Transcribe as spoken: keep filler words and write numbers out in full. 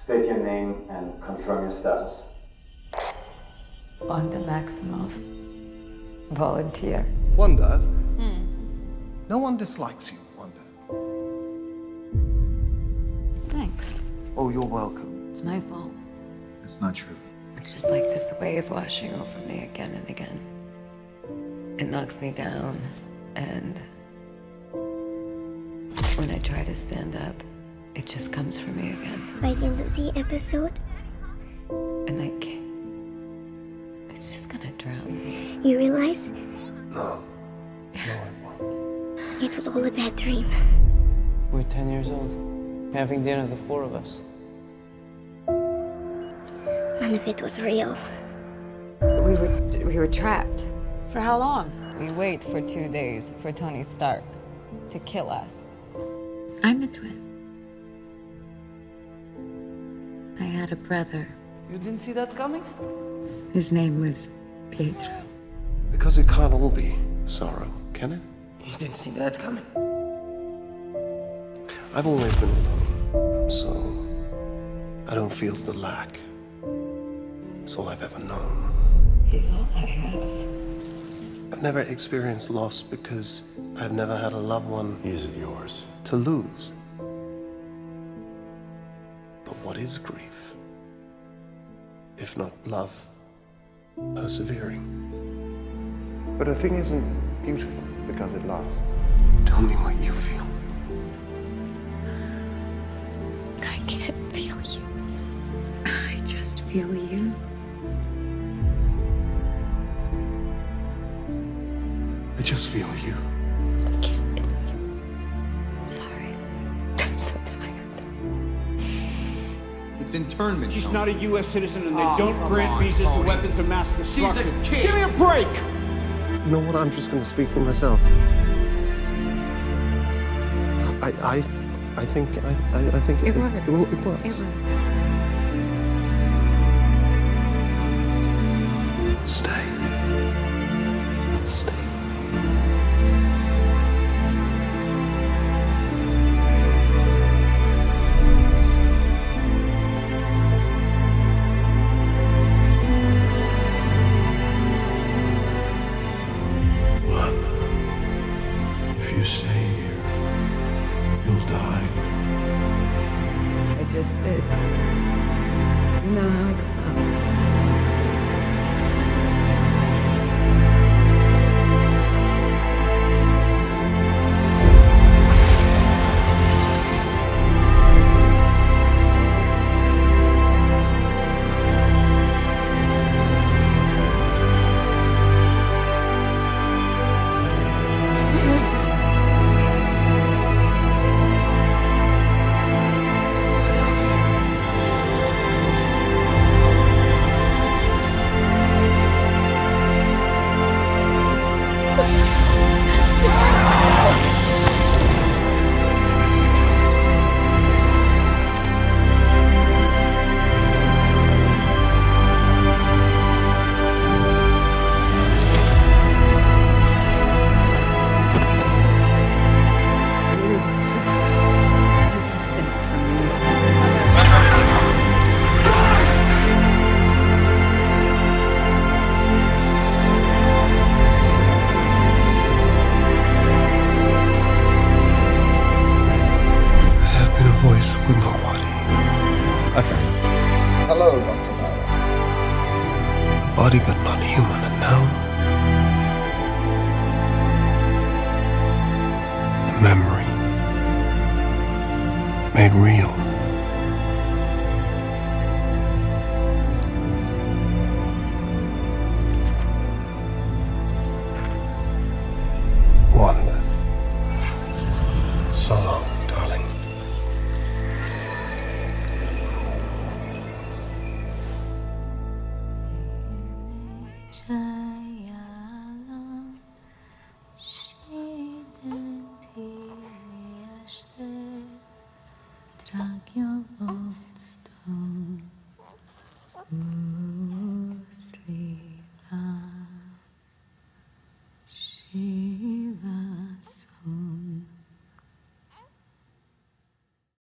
State your name and confirm your status. Wanda Maximoff. Volunteer. Wanda? Hmm. No one dislikes you, Wanda. Thanks. Oh, you're welcome. It's my fault. That's not true. It's just like this wave washing over me again and again. It knocks me down, and when I try to stand up, it just comes for me again. By the end of the episode, And I can't. It's just gonna drown me. you realize No. No, I won't. it was all a bad dream. We're ten years old, having dinner, the four of us. None of it was real. We were we were trapped. For how long? We wait for two days for Tony Stark to kill us. I'm a twin. I had a brother. You didn't see that coming? His name was Pietro. Because it can't all be sorrow, can it? You didn't see that coming. I've always been alone, so I don't feel the lack. It's all I've ever known. He's all I have. I've never experienced loss because I've never had a loved one. He isn't yours. To lose. But what is grief? If not love, persevering. But a thing isn't beautiful because it lasts. Tell me what you feel. I can't feel you. I just feel you. I just feel you. I can't feel you. Sorry. I'm so tired. It's internment. She's Tony. not a U S citizen, and they Oh, don't come grant on, visas Tony. to weapons of mass destruction. She's a kid. Give me a break! You know what? I'm just going to speak for myself. I, I, I think, I, I, I think It it, works. it, it, it works. It works. Stay. Stay. If you stay here, you'll die. I just did. You know how it felt. Voice with nobody. I found it. Hello, Doctor Bauer. A body but not human, and now a memory made real. Wanda. So long, darling. Drag ją od stołu.